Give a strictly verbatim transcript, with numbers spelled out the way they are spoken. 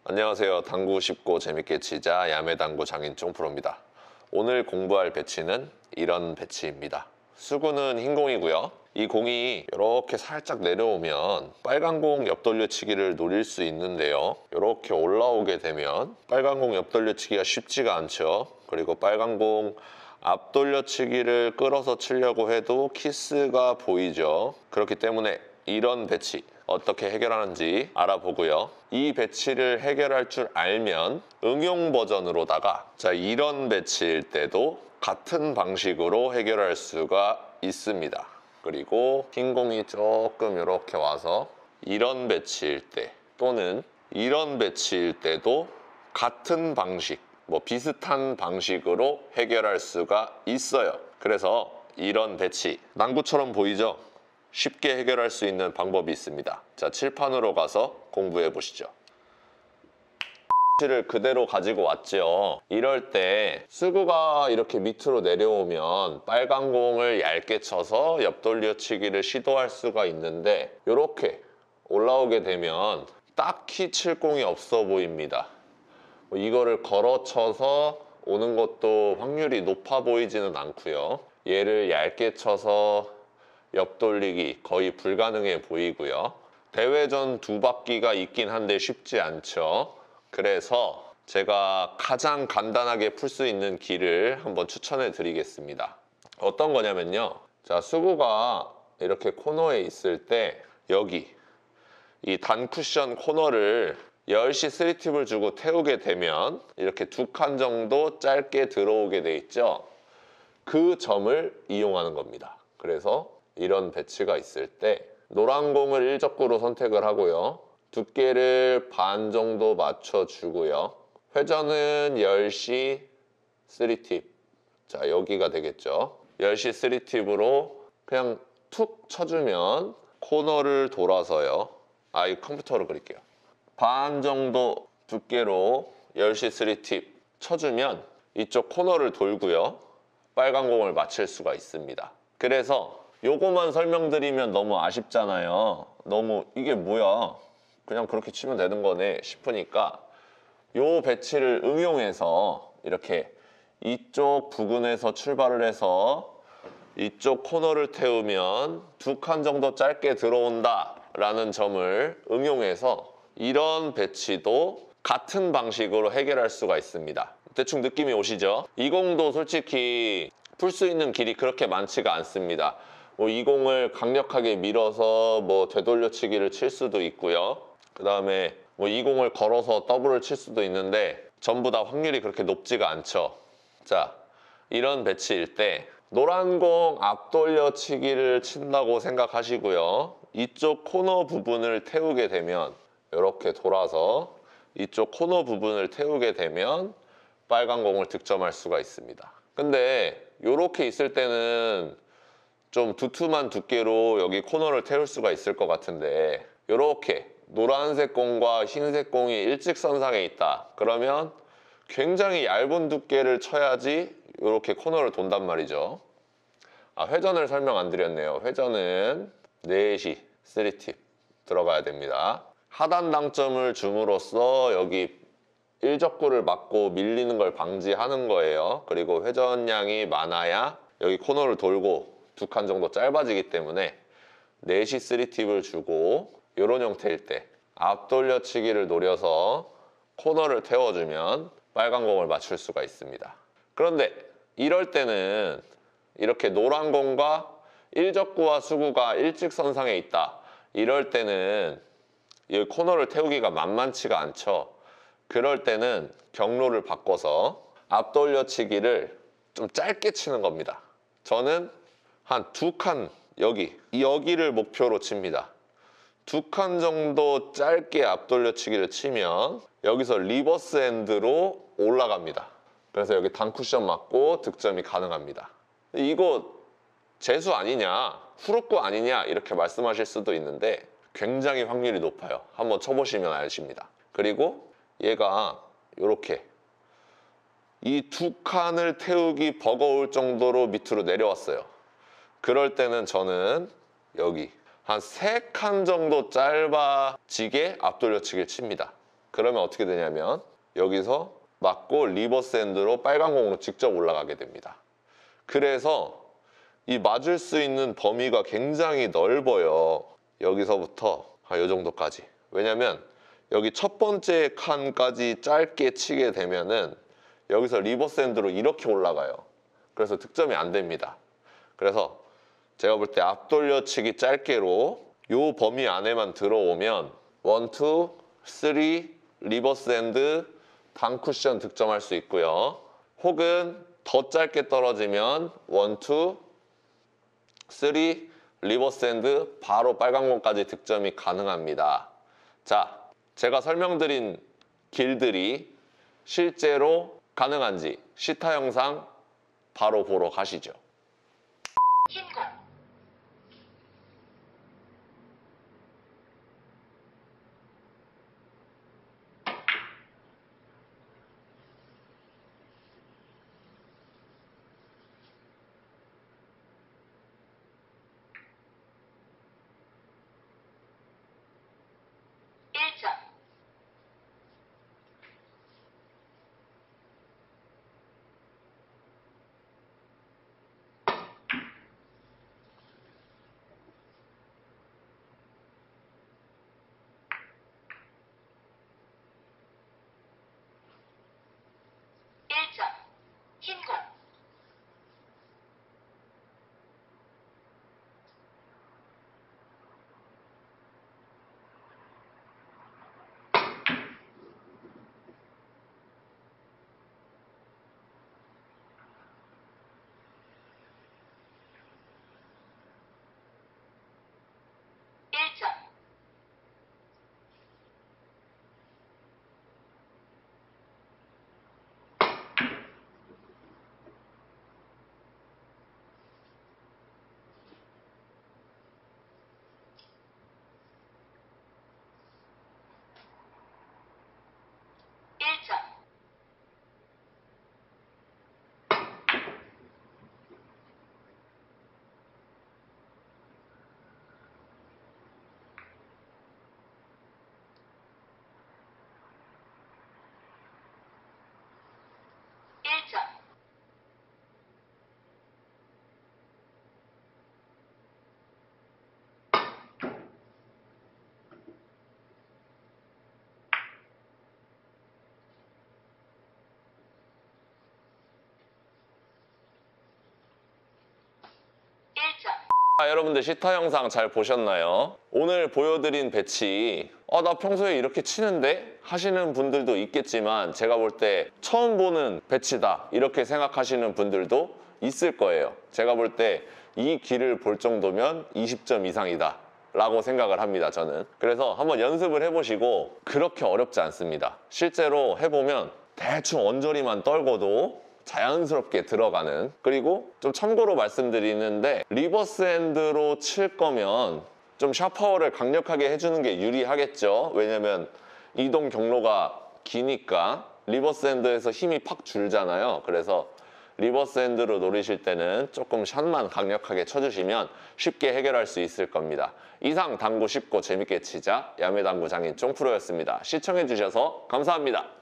안녕하세요. 당구 쉽고 재밌게 치자 야매당구 장인종 프로입니다. 오늘 공부할 배치는 이런 배치입니다. 수구는 흰 공이고요. 이 공이 이렇게 살짝 내려오면 빨간 공 옆돌려치기를 노릴 수 있는데요. 이렇게 올라오게 되면 빨간 공 옆돌려치기가 쉽지가 않죠. 그리고 빨간 공 앞돌려치기를 끌어서 치려고 해도 키스가 보이죠. 그렇기 때문에 이런 배치 어떻게 해결하는지 알아보고요. 이 배치를 해결할 줄 알면 응용 버전으로다가 자 이런 배치일 때도 같은 방식으로 해결할 수가 있습니다. 그리고 흰 공이 조금 이렇게 와서 이런 배치일 때 또는 이런 배치일 때도 같은 방식, 뭐 비슷한 방식으로 해결할 수가 있어요. 그래서 이런 배치, 난구처럼 보이죠? 쉽게 해결할 수 있는 방법이 있습니다. 자, 칠판으로 가서 공부해 보시죠. 를 그대로 가지고 왔죠. 이럴 때 수구가 이렇게 밑으로 내려오면 빨간 공을 얇게 쳐서 옆돌려치기를 시도할 수가 있는데 이렇게 올라오게 되면 딱히 칠 공이 없어 보입니다. 이거를 걸어 쳐서 오는 것도 확률이 높아 보이지는 않고요. 얘를 얇게 쳐서 옆돌리기 거의 불가능해 보이고요. 대회전 두 바퀴가 있긴 한데 쉽지 않죠. 그래서 제가 가장 간단하게 풀 수 있는 길을 한번 추천해 드리겠습니다. 어떤 거냐면요. 자, 수구가 이렇게 코너에 있을 때 여기 이 단쿠션 코너를 열 시 쓰리 팁을 주고 태우게 되면 이렇게 두 칸 정도 짧게 들어오게 돼 있죠. 그 점을 이용하는 겁니다. 그래서 이런 배치가 있을 때 노란 공을 일적구로 선택을 하고요. 두께를 반 정도 맞춰주고요. 회전은 열 시 쓰리 팁. 자, 여기가 되겠죠. 열 시 쓰리 팁으로 그냥 툭 쳐주면 코너를 돌아서요. 아, 이 컴퓨터로 그릴게요. 반 정도 두께로 열 시 쓰리 팁 쳐주면 이쪽 코너를 돌고요. 빨간 공을 맞힐 수가 있습니다. 그래서 요거만 설명드리면 너무 아쉽잖아요. 너무 이게 뭐야? 그냥 그렇게 치면 되는 거네 싶으니까 요 배치를 응용해서 이렇게 이쪽 부근에서 출발을 해서 이쪽 코너를 태우면 두 칸 정도 짧게 들어온다 라는 점을 응용해서 이런 배치도 같은 방식으로 해결할 수가 있습니다. 대충 느낌이 오시죠? 이 공도 솔직히 풀 수 있는 길이 그렇게 많지가 않습니다. 뭐 이 공을 강력하게 밀어서 뭐 되돌려치기를 칠 수도 있고요. 그 다음에 뭐 이 공을 걸어서 더블을 칠 수도 있는데 전부 다 확률이 그렇게 높지가 않죠. 자, 이런 배치일 때 노란 공 앞돌려치기를 친다고 생각하시고요. 이쪽 코너 부분을 태우게 되면 이렇게 돌아서 이쪽 코너 부분을 태우게 되면 빨간 공을 득점할 수가 있습니다. 근데 이렇게 있을 때는 좀 두툼한 두께로 여기 코너를 태울 수가 있을 것 같은데 이렇게 노란색 공과 흰색 공이 일직선상에 있다. 그러면 굉장히 얇은 두께를 쳐야지 이렇게 코너를 돈단 말이죠. 아, 회전을 설명 안 드렸네요. 회전은 네 시 쓰리 팁 들어가야 됩니다. 하단 당점을 줌으로써 여기 일적구를 맞고 밀리는 걸 방지하는 거예요. 그리고 회전량이 많아야 여기 코너를 돌고 두 칸 정도 짧아지기 때문에 네 시 쓰리 팁을 주고 이런 형태일 때 앞돌려치기를 노려서 코너를 태워주면 빨간 공을 맞출 수가 있습니다. 그런데 이럴 때는 이렇게 노란 공과 일적구와 수구가 일직선상에 있다. 이럴 때는 이 코너를 태우기가 만만치가 않죠. 그럴 때는 경로를 바꿔서 앞돌려치기를 좀 짧게 치는 겁니다. 저는 한 두 칸 여기, 여기를 목표로 칩니다. 두 칸 정도 짧게 앞돌려치기를 치면 여기서 리버스 핸드로 올라갑니다. 그래서 여기 단쿠션 맞고 득점이 가능합니다. 이거 재수 아니냐, 후루꾸 아니냐 이렇게 말씀하실 수도 있는데 굉장히 확률이 높아요. 한번 쳐보시면 아십니다. 그리고 얘가 이렇게 이 두 칸을 태우기 버거울 정도로 밑으로 내려왔어요. 그럴 때는 저는 여기 한 세 칸 정도 짧아지게 앞돌려치기를 칩니다. 그 그러면 어떻게 되냐면 여기서 맞고 리버스 핸드로 빨간 공으로 직접 올라가게 됩니다. 그래서 이 맞을 수 있는 범위가 굉장히 넓어요. 여기서부터 이 정도까지. 왜냐면 여기 첫 번째 칸까지 짧게 치게 되면은 여기서 리버스 핸드로 이렇게 올라가요. 그래서 득점이 안 됩니다. 그래서 제가 볼 때 앞돌려치기 짧게로 요 범위 안에만 들어오면 원, 투, 쓰리, 리버스 핸드, 반쿠션 득점할 수 있고요. 혹은 더 짧게 떨어지면 원, 투, 쓰리, 리버스 핸드, 바로 빨간 공까지 득점이 가능합니다. 자, 제가 설명드린 길들이 실제로 가능한지 시타 영상 바로 보러 가시죠. 흰공 일 점 일 점 흰공 일 점 일 점 일 점 일 점 아, 여러분들 시타 영상 잘 보셨나요? 오늘 보여드린 배치 아, 나 평소에 이렇게 치는데? 하시는 분들도 있겠지만 제가 볼 때 처음 보는 배치다 이렇게 생각하시는 분들도 있을 거예요. 제가 볼 때 이 길을 볼 정도면 이십 점 이상이다 라고 생각을 합니다, 저는. 그래서 한번 연습을 해보시고 그렇게 어렵지 않습니다. 실제로 해보면 대충 언저리만 떨궈도 자연스럽게 들어가는. 그리고 좀 참고로 말씀드리는데 리버스 핸드로 칠 거면 좀 샷파워를 강력하게 해주는 게 유리하겠죠. 왜냐면 이동 경로가 기니까 리버스 핸드에서 힘이 팍 줄잖아요. 그래서 리버스 핸드로 노리실 때는 조금 샷만 강력하게 쳐주시면 쉽게 해결할 수 있을 겁니다. 이상 당구 쉽고 재밌게 치자 야매당구 장인 쫑프로였습니다. 시청해주셔서 감사합니다.